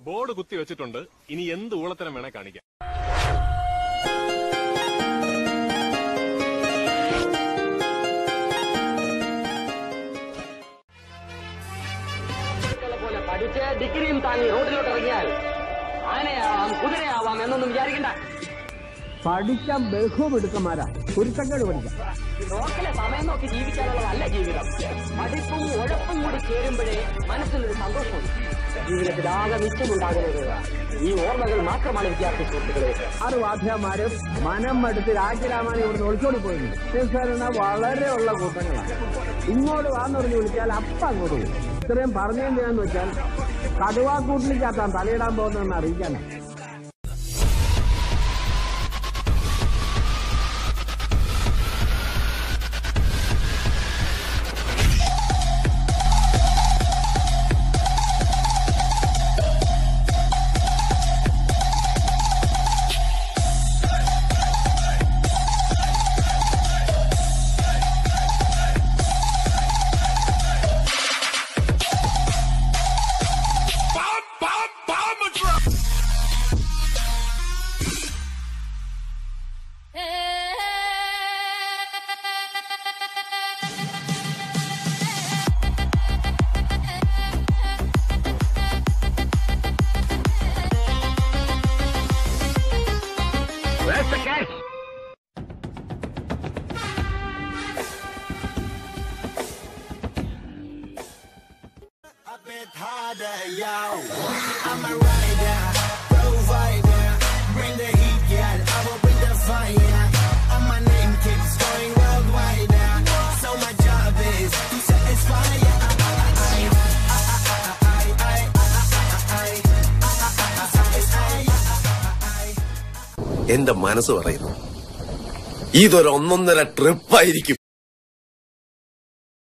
Board കുത്തി വെച്ചിട്ടുണ്ട്. ഇനി എന്ത് ഊളത്തരം വേണേ കാണിക്കാം. പോലെ പഠിച്ച് ഡിഗ്രിയും താങ്ങി റോഡിലോട്ട് ഇറങ്ങിയാൽ ആനയാവാം കുതിരയാവാം എന്നൊന്നും വിചാരിക്കണ്ട. പഠിക്കാൻ ബഹുമിടുക്കന്മാരാ, കുരുത്തക്കേട് പഠിക്കാം. റോക്കിലെ സമയം നോക്കി ജീവിക്കാനുള്ളതല്ല ജീവിതം. പഠിപ്പും ഉഴപ്പും കൂടി ചേരുമ്പോഴേ മനസ്സിനൊരു സന്തോഷമുണ്ട്. ജീവിതത്തിൽ ആകെ മിച്ചമുണ്ടാകുന്നത് ഈ ഓർമ്മകൾ മാത്രമാണ്. വിദ്യാർത്ഥി സുഹൃത്തുക്കളെ, 6 വാദ്യമാരും മനം മടുത്ത് രാജ്യരാമാനെ ഇവിടുന്ന് ഒളിച്ചോടി പോയിരുന്നു. സാറിന് വളരെ ഉള്ള കൂട്ടങ്ങളാണ്. ഇങ്ങോട്ട് വാന്ന് പറഞ്ഞ് വിളിച്ചാൽ അപ്പം അങ്ങോട്ട് പോകും. ഇത്രയും പറഞ്ഞെന്തിനാന്ന് വെച്ചാൽ കടുവാക്കൂട്ടിലേക്കാത്താൻ തലയിടാൻ പോകുന്നതെന്ന് അറിയിക്കാനാണ്. I'm a rider, provider, bring the heat, girl, I will bring the fire, and my name keeps going worldwide, so my job is to satisfy ya. എന്റെ മനസ്സ് പറയുന്നു ഇതൊരു 1.5 ട്രിപ്പായിരിക്കും.